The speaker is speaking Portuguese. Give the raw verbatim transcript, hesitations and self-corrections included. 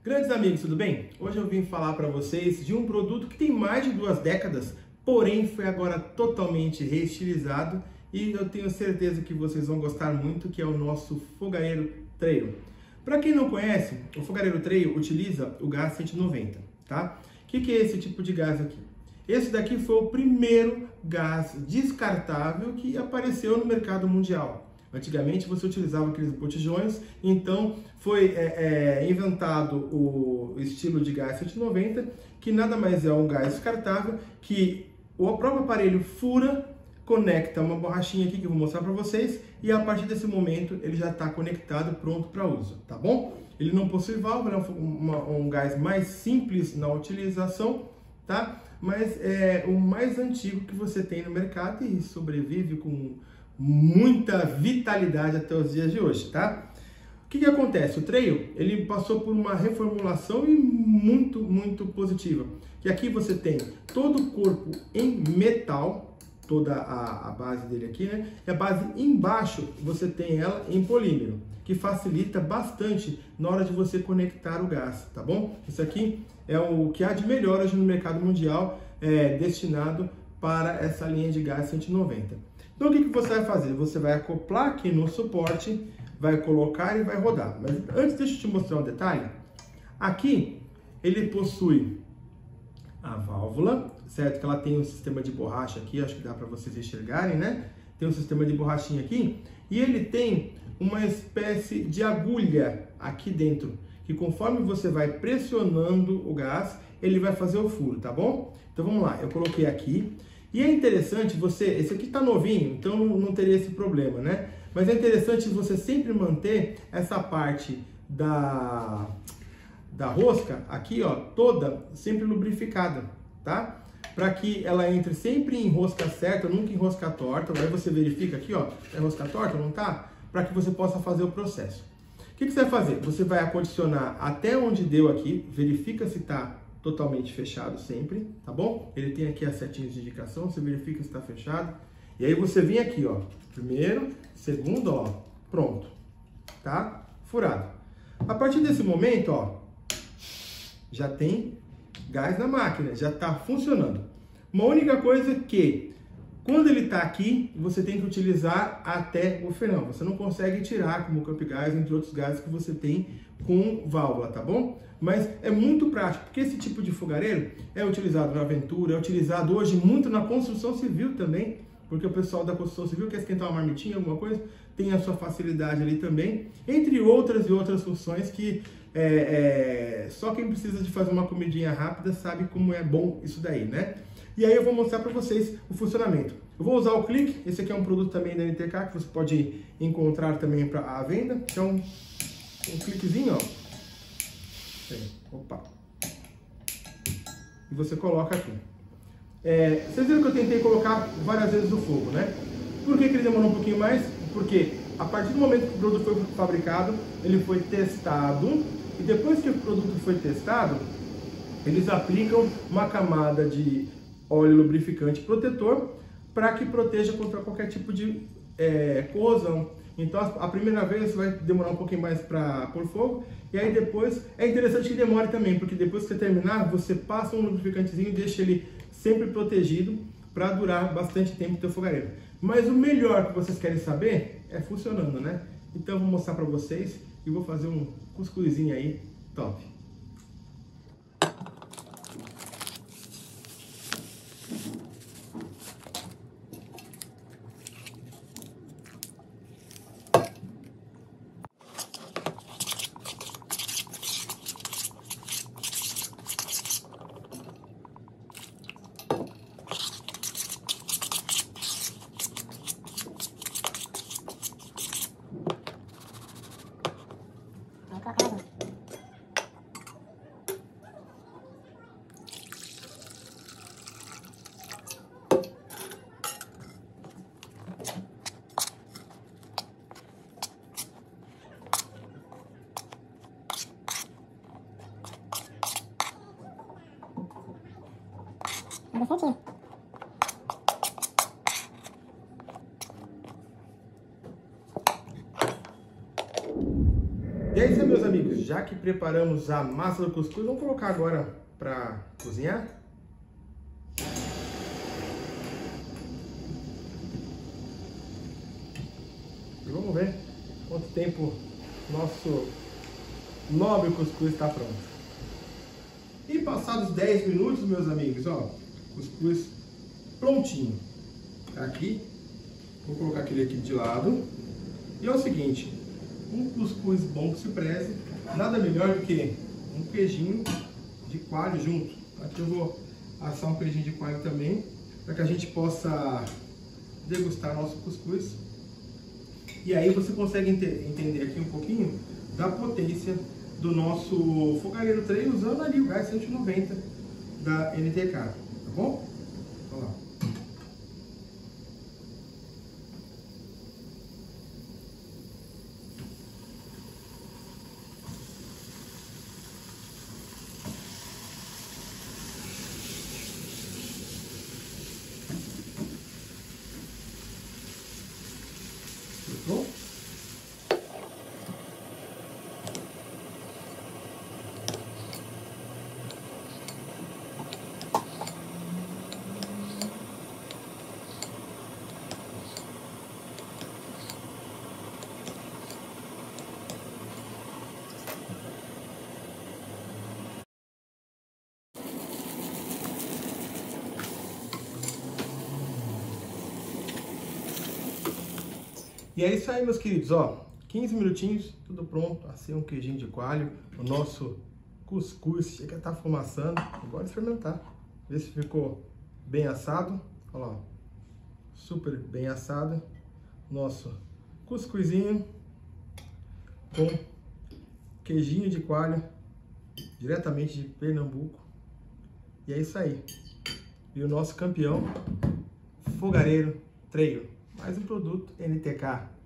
Grandes amigos, tudo bem? Hoje eu vim falar para vocês de um produto que tem mais de duas décadas, porém foi agora totalmente reestilizado e eu tenho certeza que vocês vão gostar muito, que é o nosso fogareiro Trail. Para quem não conhece, o fogareiro Trail utiliza o gás cento e noventa, tá? O que, que é esse tipo de gás aqui? Esse daqui foi o primeiro gás descartável que apareceu no mercado mundial. Antigamente você utilizava aqueles botijões, então foi é, é, inventado o estilo de gás cento e noventa, que nada mais é um gás descartável, que o próprio aparelho fura, conecta uma borrachinha aqui que eu vou mostrar para vocês, e a partir desse momento ele já está conectado, pronto para uso, tá bom? Ele não possui válvula, é um, um gás mais simples na utilização, tá? Mas é o mais antigo que você tem no mercado e sobrevive com muita vitalidade até os dias de hoje, tá? O que que acontece? O Trail, ele passou por uma reformulação e muito, muito positiva. Que aqui você tem todo o corpo em metal, toda a, a base dele aqui, né? E a base embaixo você tem ela em polímero, que facilita bastante na hora de você conectar o gás, tá bom? Isso aqui é o que há de melhor hoje no mercado mundial, é, destinado para essa linha de gás cento e noventa. Então o que, que você vai fazer? Você vai acoplar aqui no suporte, vai colocar e vai rodar. Mas antes, deixa eu te mostrar um detalhe. Aqui ele possui a válvula, certo? Que ela tem um sistema de borracha aqui, acho que dá para vocês enxergarem, né? Tem um sistema de borrachinha aqui e ele tem uma espécie de agulha aqui dentro, que conforme você vai pressionando o gás, ele vai fazer o furo, tá bom? Então vamos lá, eu coloquei aqui. E é interessante você, esse aqui tá novinho, então não teria esse problema, né? Mas é interessante você sempre manter essa parte da, da rosca aqui, ó, toda sempre lubrificada, tá? Para que ela entre sempre em rosca certa, nunca em rosca torta. Aí você verifica aqui, ó, é rosca torta, não tá? Para que você possa fazer o processo. O que, que você vai fazer? Você vai acondicionar até onde deu aqui, verifica se tá totalmente fechado sempre, tá bom? Ele tem aqui as setinhas de indicação, você verifica se está fechado. E aí você vem aqui, ó, primeiro, segundo, ó, pronto, tá? Furado. A partir desse momento, ó, já tem gás na máquina, já está funcionando. Uma única coisa que, quando ele está aqui, você tem que utilizar até o final. Você não consegue tirar como o Camp Gás, entre outros gases que você tem com válvula, tá bom? Mas é muito prático, porque esse tipo de fogareiro é utilizado na aventura, é utilizado hoje muito na construção civil também, porque o pessoal da construção civil quer esquentar uma marmitinha, alguma coisa, tem a sua facilidade ali também, entre outras e outras funções que é, é, só quem precisa de fazer uma comidinha rápida sabe como é bom isso daí, né? E aí eu vou mostrar para vocês o funcionamento. Eu vou usar o clique, esse aqui é um produto também da N T K, que você pode encontrar também para a venda, então um cliquezinho, ó. Opa! E você coloca aqui. É, vocês viram que eu tentei colocar várias vezes o fogo, né? Por que, que ele demorou um pouquinho mais? Porque a partir do momento que o produto foi fabricado, ele foi testado, e depois que o produto foi testado, eles aplicam uma camada de óleo lubrificante protetor para que proteja contra qualquer tipo de é, corrosão. Então a primeira vez vai demorar um pouquinho mais para pôr fogo, e aí depois é interessante que demore também, porque depois que você terminar, você passa um lubrificantezinho e deixa ele sempre protegido para durar bastante tempo o teu fogareiro. Mas o melhor que vocês querem saber é funcionando, né? Então eu vou mostrar para vocês e vou fazer um cuscuzinho aí top. E é isso aí, meus amigos, já que preparamos a massa do cuscuz, vamos colocar agora para cozinhar. E vamos ver quanto tempo nosso nobre cuscuz está pronto. E passados dez minutos, meus amigos, ó, cuscuz prontinho. Tá aqui. Vou colocar aquele aqui de lado. E é o seguinte, um cuscuz bom que se preze, nada melhor do que um queijinho de coalho junto. Aqui eu vou assar um queijinho de coalho também, para que a gente possa degustar nosso cuscuz. E aí você consegue entender aqui um pouquinho da potência do nosso fogareiro Trail, usando ali o gás cento e noventa da N T K, tá bom? Vamos lá. Pronto? E é isso aí, meus queridos, ó, quinze minutinhos, tudo pronto, assei um queijinho de coalho, o nosso cuscuz chega a estar fumaçando, bora experimentar, ver se ficou bem assado, olha lá, super bem assado, nosso cuscuzinho com queijinho de coalho, diretamente de Pernambuco, e é isso aí, e o nosso campeão, Fogareiro Trail. Mais um produto N T K.